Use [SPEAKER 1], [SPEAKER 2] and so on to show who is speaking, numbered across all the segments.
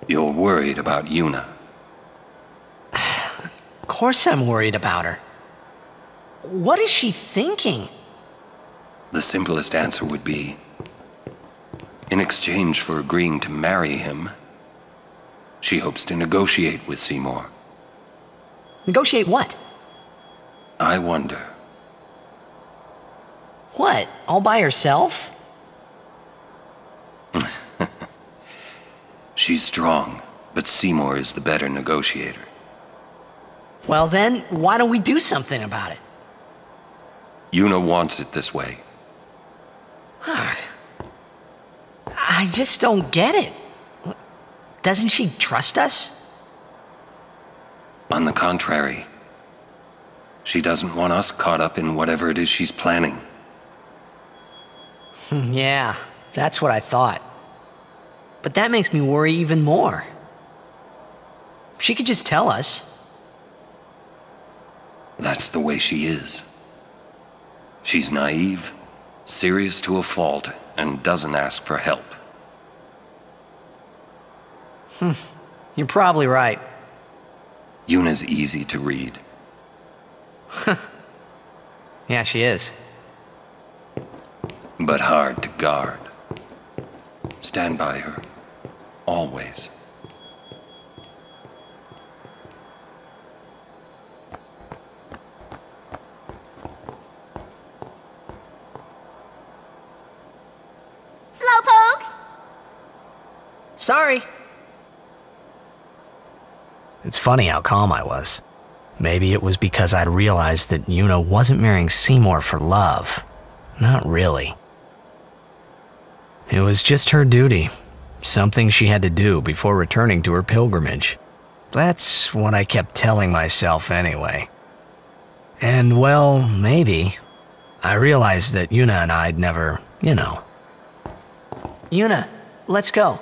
[SPEAKER 1] You're worried about Yuna.
[SPEAKER 2] Of course I'm worried about her. What is she thinking?
[SPEAKER 1] The simplest answer would be, in exchange for agreeing to marry him, she hopes to negotiate with Seymour.
[SPEAKER 2] Negotiate what?
[SPEAKER 1] I wonder.
[SPEAKER 2] What? All by herself?
[SPEAKER 1] She's strong, but Seymour is the better negotiator.
[SPEAKER 2] Well then, why don't we do something about it?
[SPEAKER 1] Yuna wants it this way.
[SPEAKER 2] I just don't get it. Doesn't she trust us?
[SPEAKER 1] On the contrary, she doesn't want us caught up in whatever it is she's planning.
[SPEAKER 2] Yeah, that's what I thought. But that makes me worry even more. She could just tell us.
[SPEAKER 1] That's the way she is. She's naive, serious to a fault, and doesn't ask for help.
[SPEAKER 2] You're probably right.
[SPEAKER 1] Yuna's easy to read.
[SPEAKER 2] Yeah, she is.
[SPEAKER 1] But hard to guard. Stand by her. Always.
[SPEAKER 3] Slowpokes!
[SPEAKER 2] Sorry. It's funny how calm I was. Maybe it was because I'd realized that Yuna wasn't marrying Seymour for love. Not really. It was just her duty. Something she had to do before returning to her pilgrimage. That's what I kept telling myself anyway. And well, maybe. I realized that Yuna and I'd never, Yuna, let's go.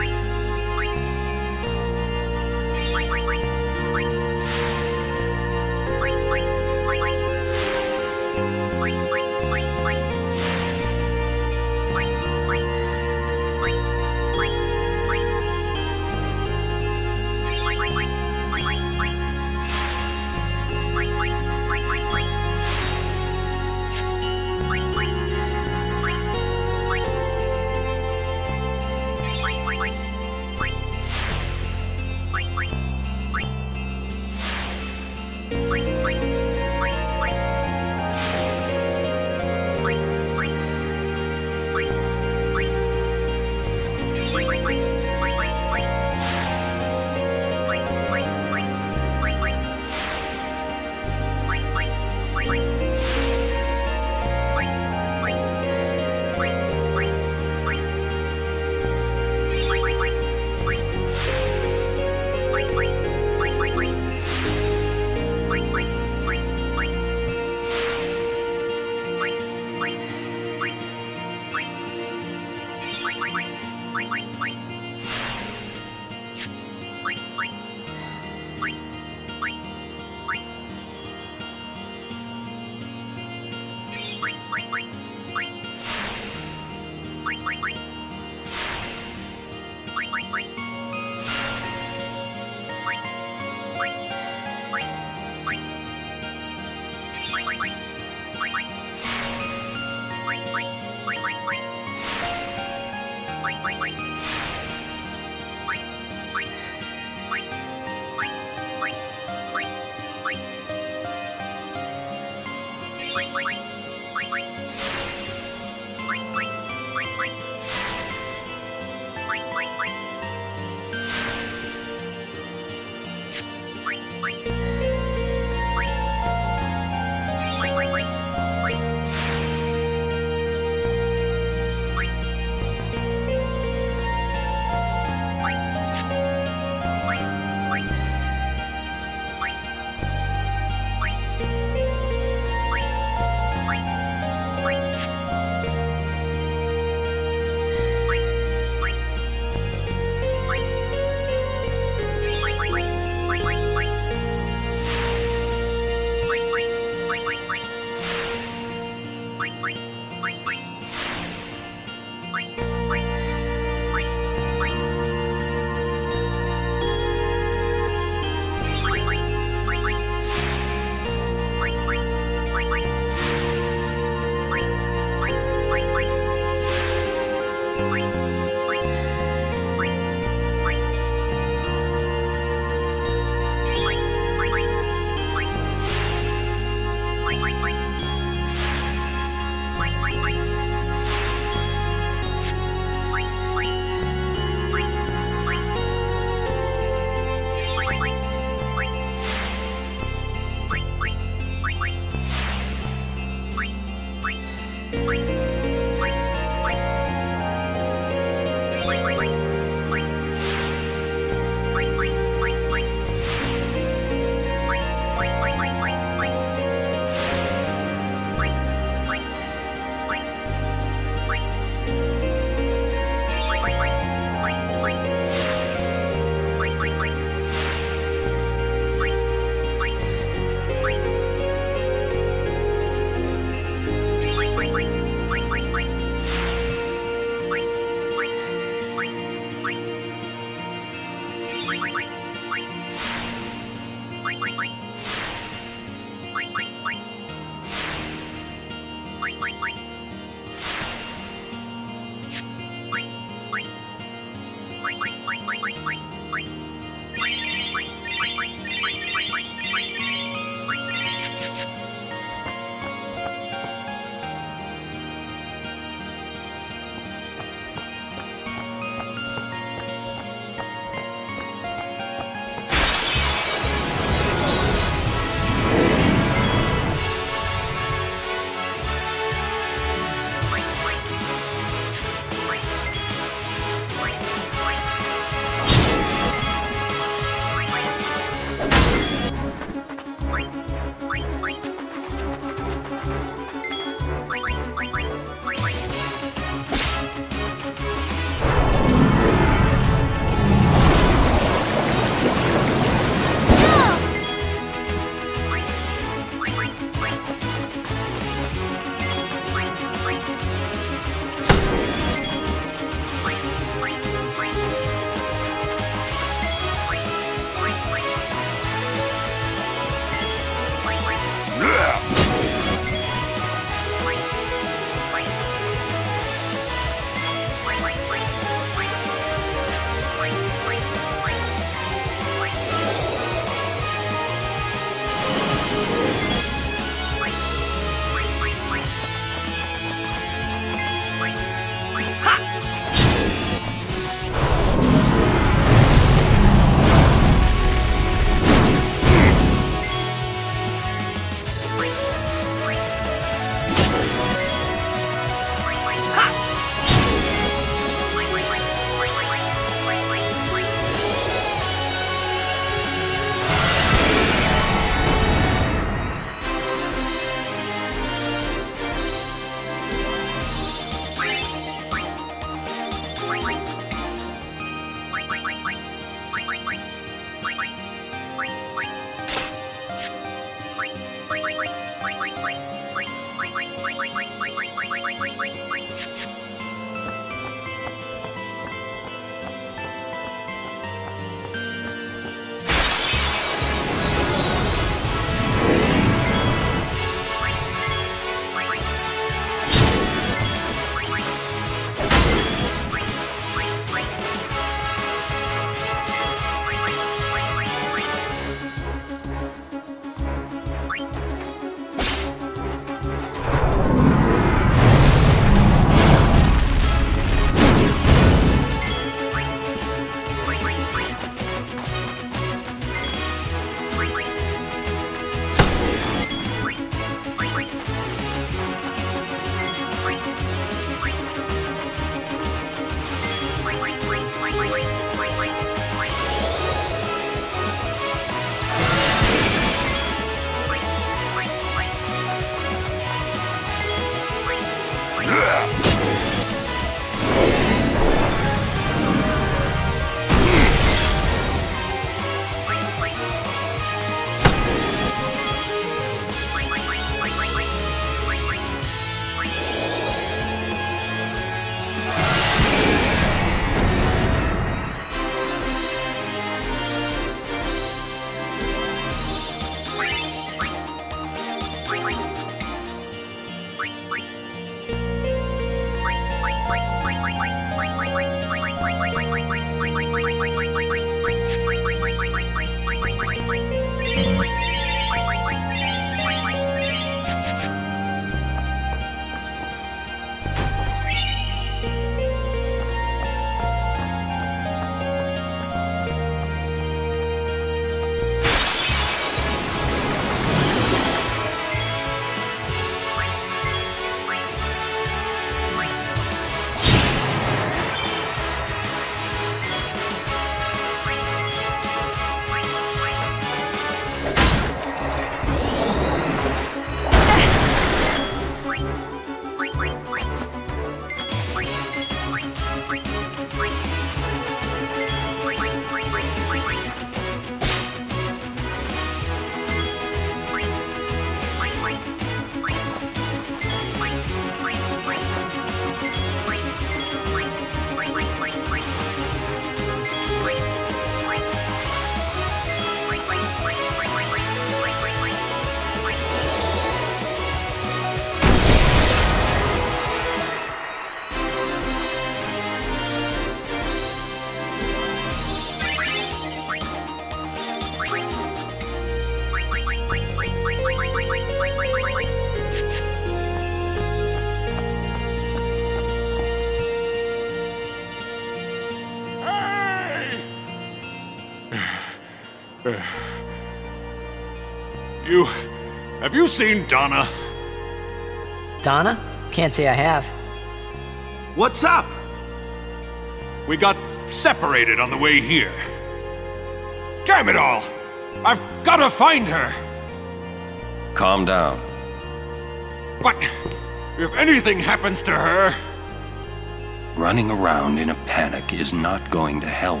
[SPEAKER 3] Have you seen Donna?
[SPEAKER 2] Donna? Can't say I have.
[SPEAKER 4] What's up?
[SPEAKER 3] We got separated on the way here. Damn it all! I've gotta find her!
[SPEAKER 1] Calm down.
[SPEAKER 3] But if anything happens to her...
[SPEAKER 1] Running around in a panic is not going to help.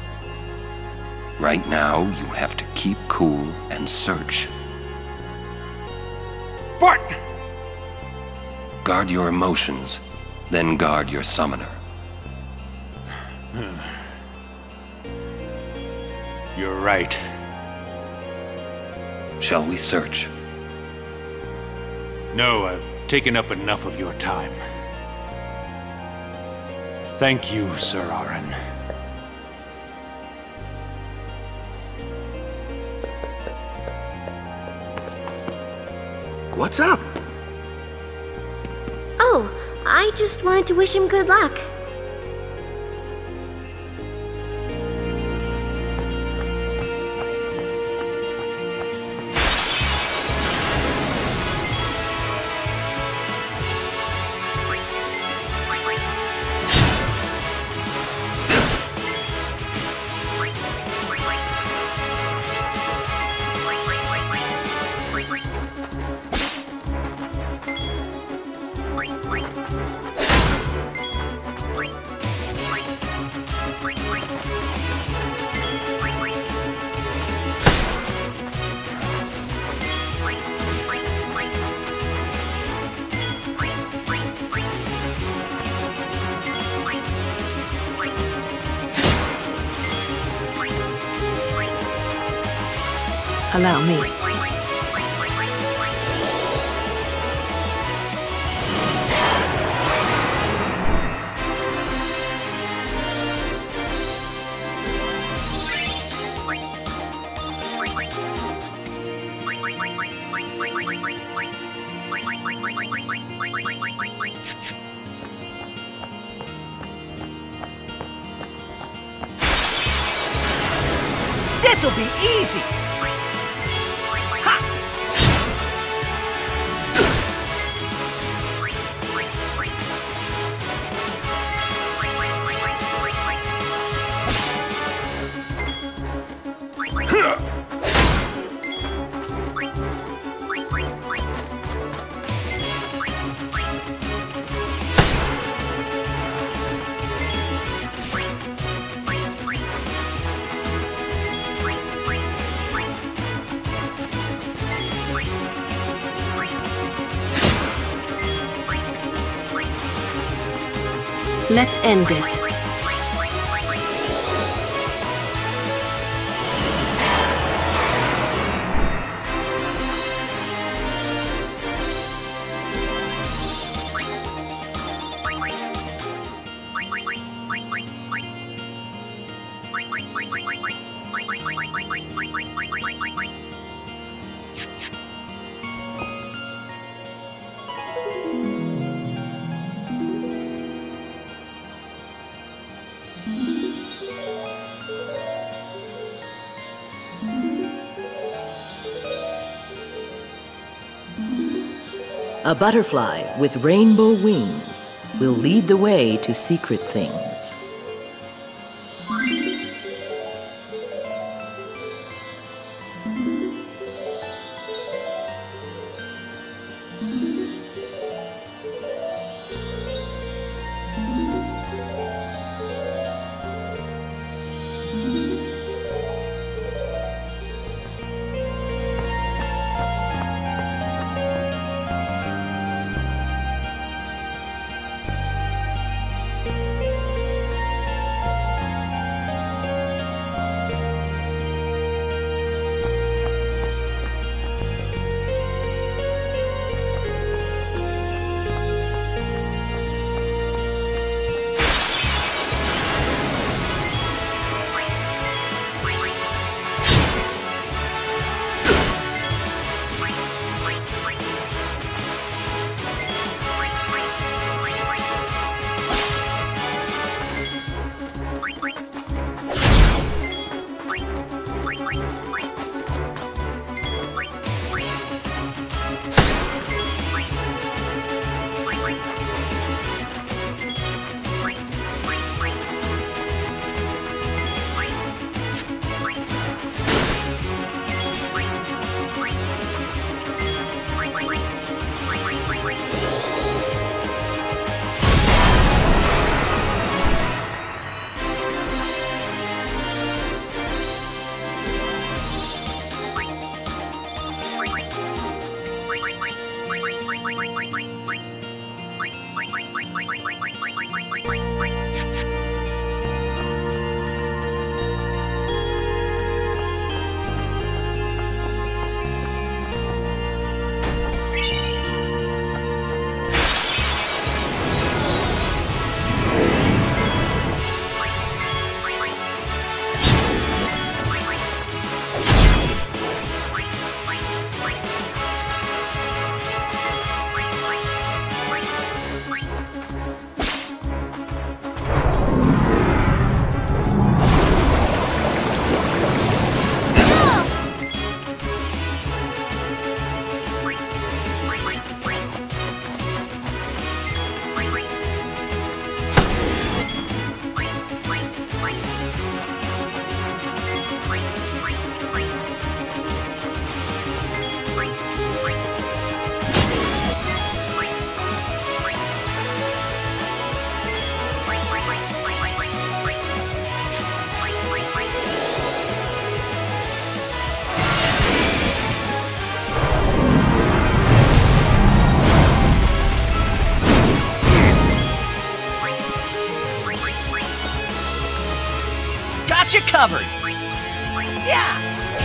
[SPEAKER 1] Right now, you have to keep cool and search.
[SPEAKER 3] But...
[SPEAKER 1] Guard your emotions, then guard your summoner.
[SPEAKER 3] You're right.
[SPEAKER 1] Shall we search?
[SPEAKER 3] No, I've taken up enough of your time. Thank you, Sir Aaron.
[SPEAKER 4] What's up?
[SPEAKER 5] Oh, I just wanted to wish him good luck.
[SPEAKER 6] Allow me.
[SPEAKER 7] This'll be easy!
[SPEAKER 6] Let's end this.
[SPEAKER 8] A butterfly with rainbow wings will lead the way to secret things.
[SPEAKER 7] Got you covered. Yeah!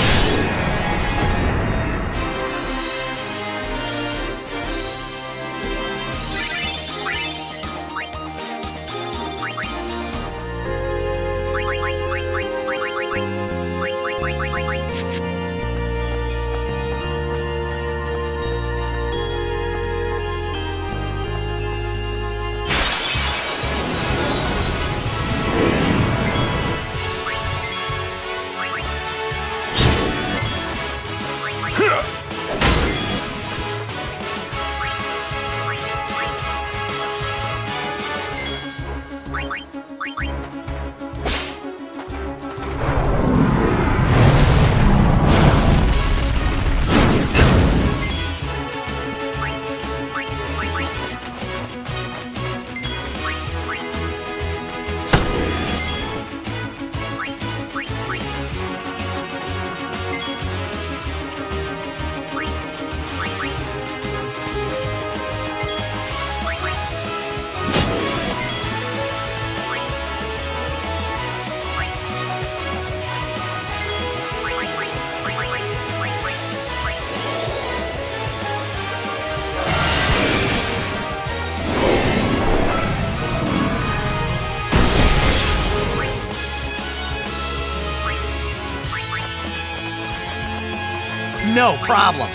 [SPEAKER 7] No problem.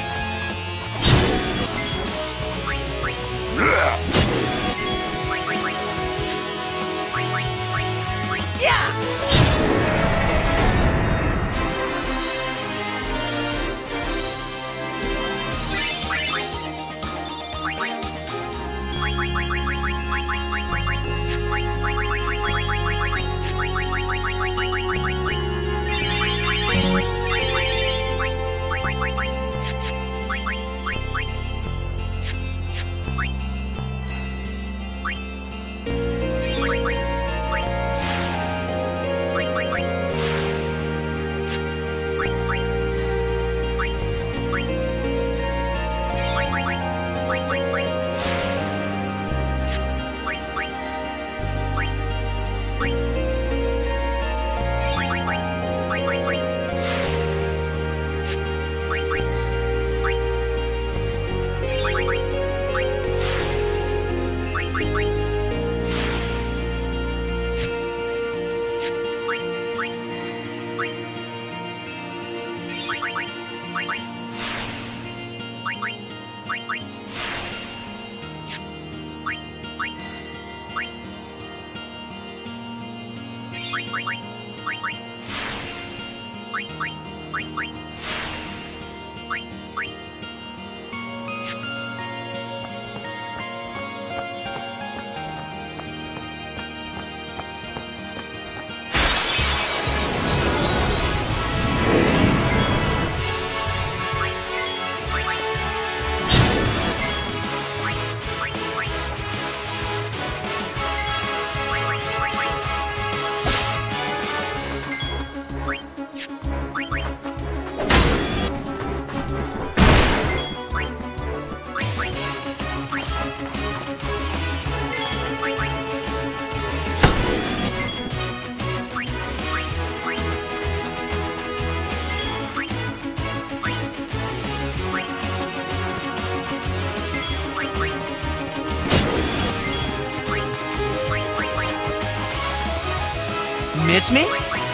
[SPEAKER 7] Miss me?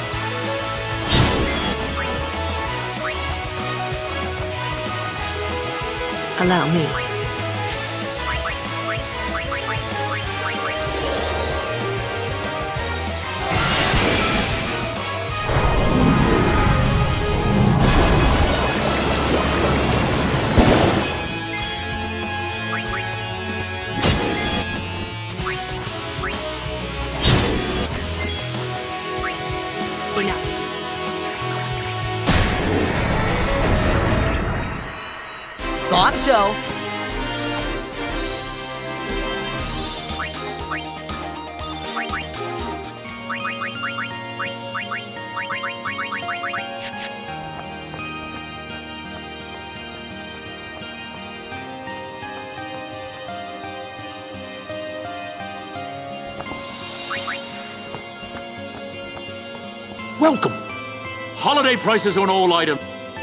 [SPEAKER 6] Allow me. Enough.
[SPEAKER 7] Thought so.
[SPEAKER 9] Welcome. Holiday prices on all items.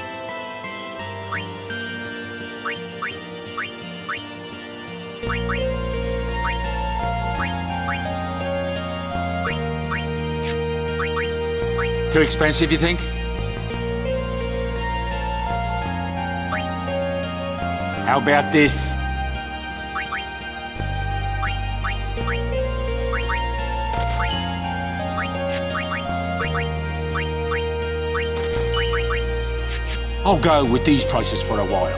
[SPEAKER 9] Too expensive, you think? How about this? I'll go with these prices for a while.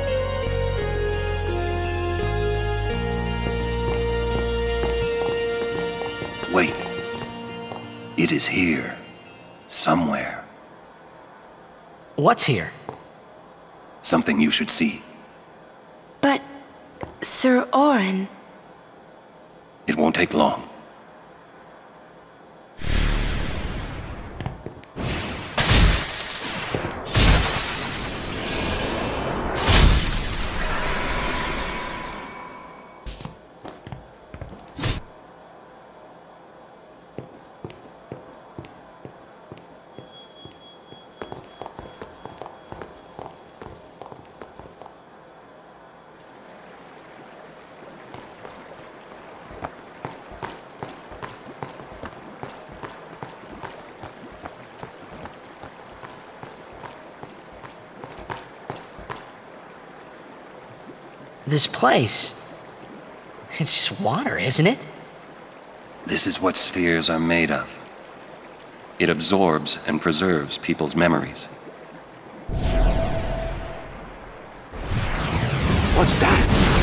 [SPEAKER 1] Wait. It is here. Somewhere.
[SPEAKER 2] What's here?
[SPEAKER 1] Something you should see.
[SPEAKER 6] But, Sir Auron...
[SPEAKER 1] It won't take long.
[SPEAKER 2] This place... it's just water, isn't it?
[SPEAKER 1] This is what spheres are made of. It absorbs and preserves people's memories.
[SPEAKER 4] What's that?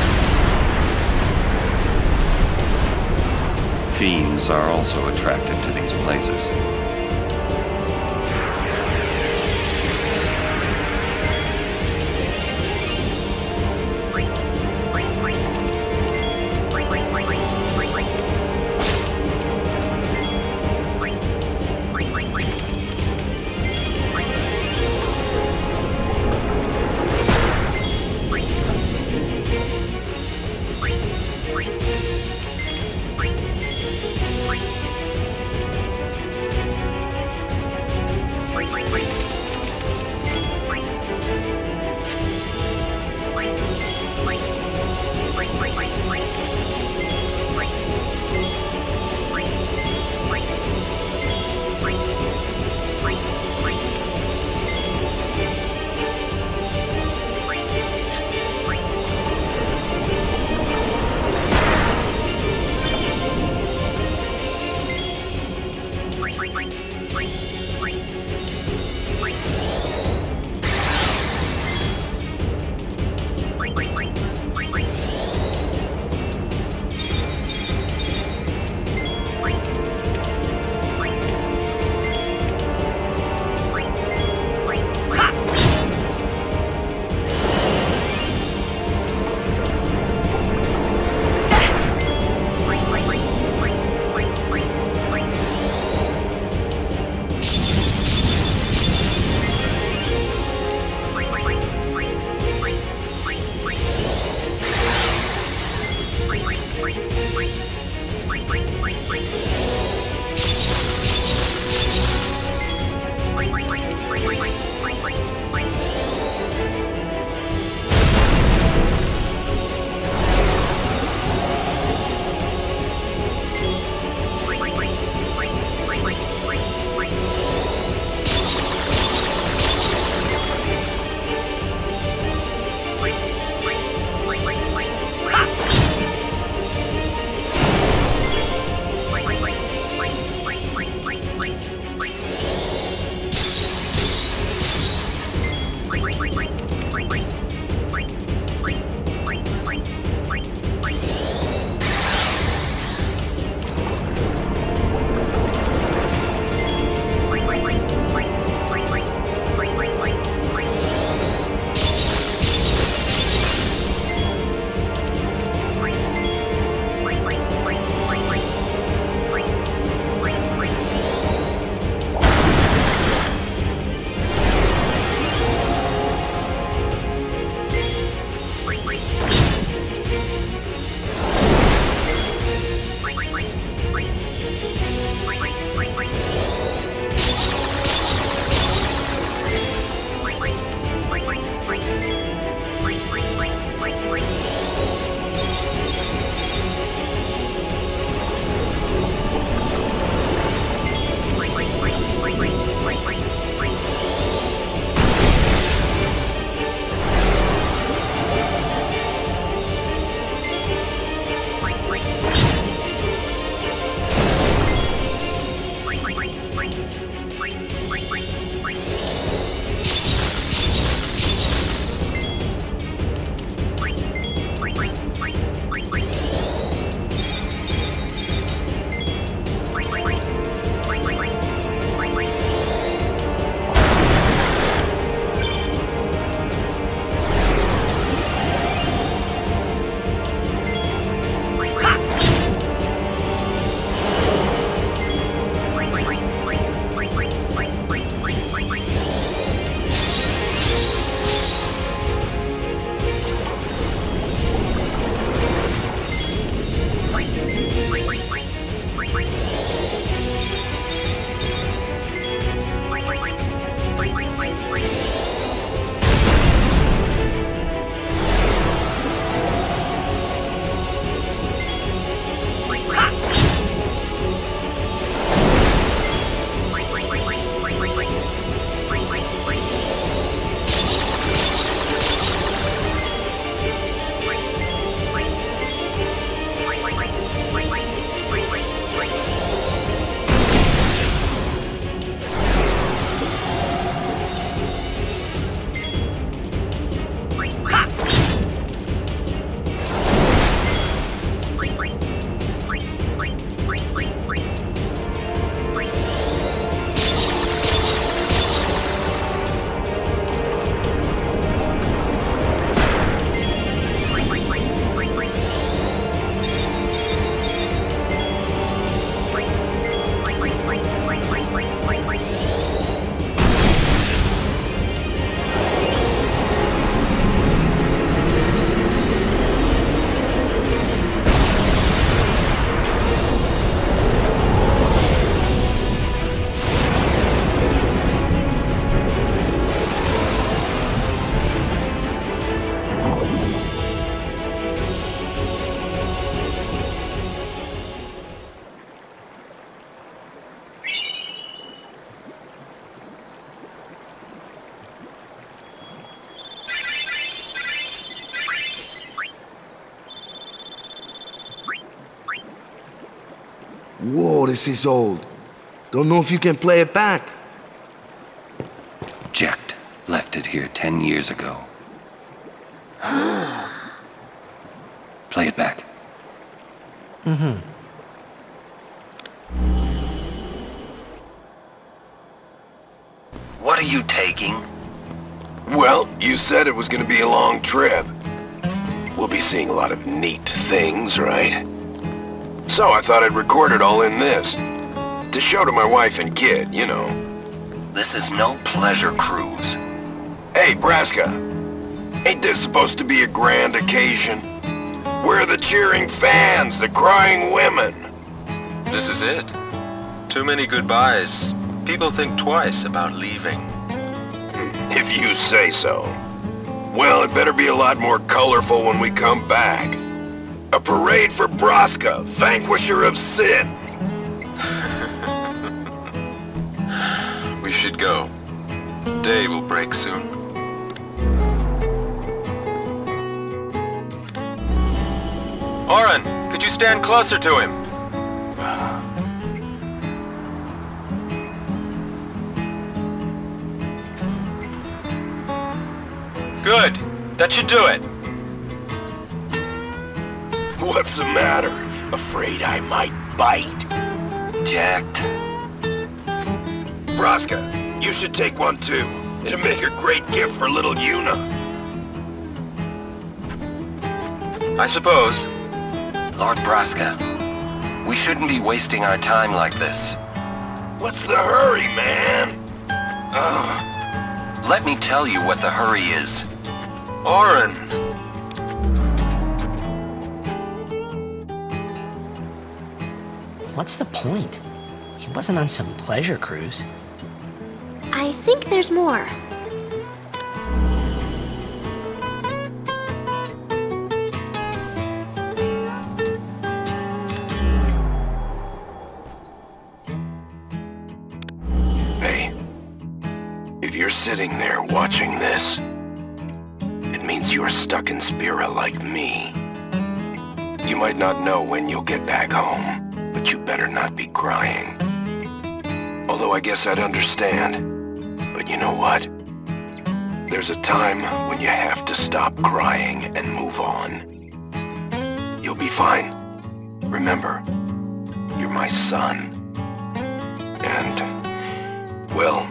[SPEAKER 1] Fiends are also attracted to these places.
[SPEAKER 4] know this is old. Don't know if you can play it back.
[SPEAKER 1] Jecht left it here 10 years ago. Play it back.
[SPEAKER 2] Mm-hmm.
[SPEAKER 1] What are you taking?
[SPEAKER 10] Well, you said it was gonna be a long trip. We'll be seeing a lot of neat things, right? So I thought I'd record it all in this. To show to my wife and kid, you know.
[SPEAKER 1] This is no pleasure cruise.
[SPEAKER 10] Hey, Braska. Ain't this supposed to be a grand occasion? We're the cheering fans, the crying women.
[SPEAKER 11] This is it. Too many goodbyes. People think twice about leaving.
[SPEAKER 10] If you say so. Well, it better be a lot more colorful when we come back. A parade for Braska, vanquisher of sin.
[SPEAKER 11] We should go. Day will break soon. Oren, could you stand closer to him? Good. That should do it.
[SPEAKER 10] What's the matter? Afraid I might bite?
[SPEAKER 1] Jecht.
[SPEAKER 10] Braska, you should take one too. It'll make a great gift for little Yuna.
[SPEAKER 11] I suppose.
[SPEAKER 1] Lord Braska, we shouldn't be wasting our time like this.
[SPEAKER 10] What's the hurry, man?
[SPEAKER 1] Let me tell you what the hurry is.
[SPEAKER 11] Oren!
[SPEAKER 2] What's the point? He wasn't on some pleasure cruise.
[SPEAKER 5] I think there's more.
[SPEAKER 10] Hey, if you're sitting there watching this, it means you're stuck in Spira like me. You might not know when you'll get back home, but you better not be crying. Although I guess I'd understand. But you know what? There's a time when you have to stop crying and move on. You'll be fine. Remember, you're my son. And, well,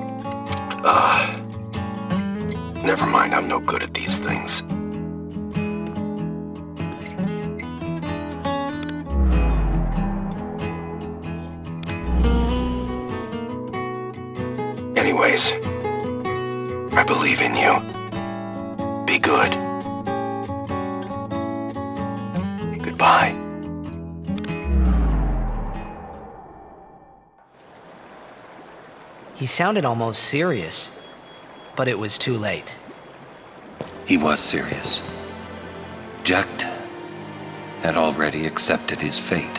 [SPEAKER 10] never mind, I'm no good at these things. Anyways, I believe in you. Be good. Goodbye.
[SPEAKER 2] He sounded almost serious, but it was too late.
[SPEAKER 1] He was serious. Jecht had already accepted his fate.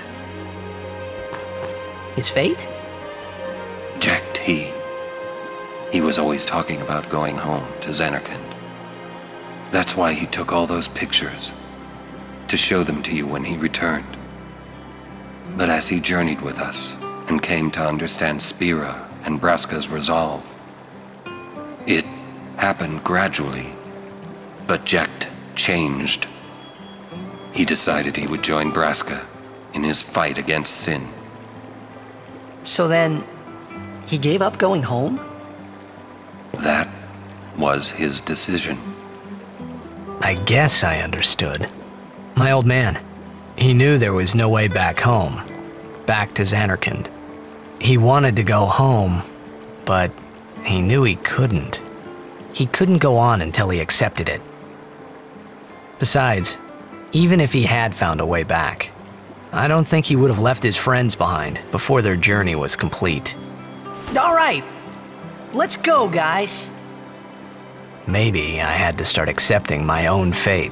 [SPEAKER 2] His fate?
[SPEAKER 1] Jecht, he was always talking about going home to Zanarkand. That's why he took all those pictures, to show them to you when he returned. But as he journeyed with us and came to understand Spira and Braska's resolve, it happened gradually, but Jecht changed. He decided he would join Braska in his fight against sin.
[SPEAKER 2] So then, he gave up going home?
[SPEAKER 1] That was his decision.
[SPEAKER 2] I guess I understood. My old man, he knew there was no way back home, back to Zanarkand. He wanted to go home, but he knew he couldn't. He couldn't go on until he accepted it. Besides, even if he had found a way back, I don't think he would have left his friends behind before their journey was complete.
[SPEAKER 7] All right, let's go, guys.
[SPEAKER 2] Maybe I had to start accepting my own fate.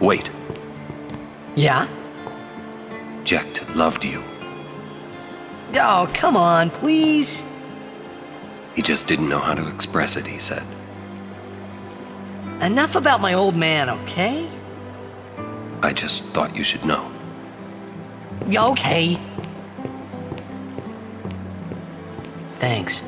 [SPEAKER 1] Wait.
[SPEAKER 7] Yeah?
[SPEAKER 1] Jecht loved you.
[SPEAKER 7] Oh, come on, please.
[SPEAKER 1] He just didn't know how to express it, he said.
[SPEAKER 7] Enough about my old man, okay?
[SPEAKER 1] I just thought you should know.
[SPEAKER 7] Okay. Thanks.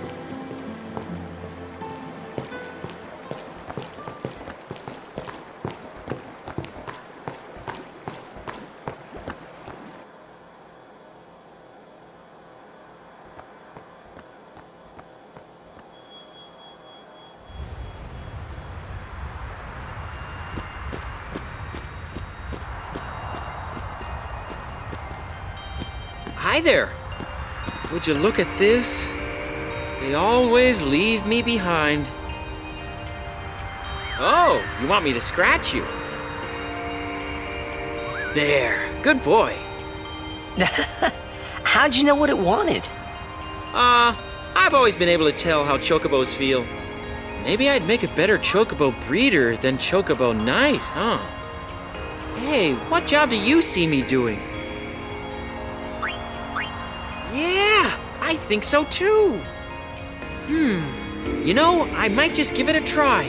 [SPEAKER 12] Hi there. Would you look at this? They always leave me behind. Oh, you want me to scratch you? There, good boy.
[SPEAKER 7] How'd you know what it wanted?
[SPEAKER 12] I've always been able to tell how chocobos feel. Maybe I'd make a better chocobo breeder than chocobo knight, huh? Hey, what job do you see me doing? Yeah, I think so too. You know, I might just give it a try.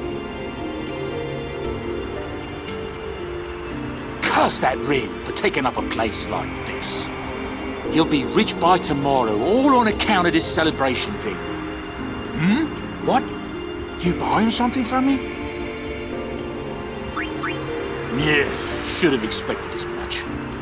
[SPEAKER 9] Curse that Rin for taking up a place like this. He'll be rich by tomorrow, all on account of this celebration thing. What? You buying something from me? Yeah, should have expected as much.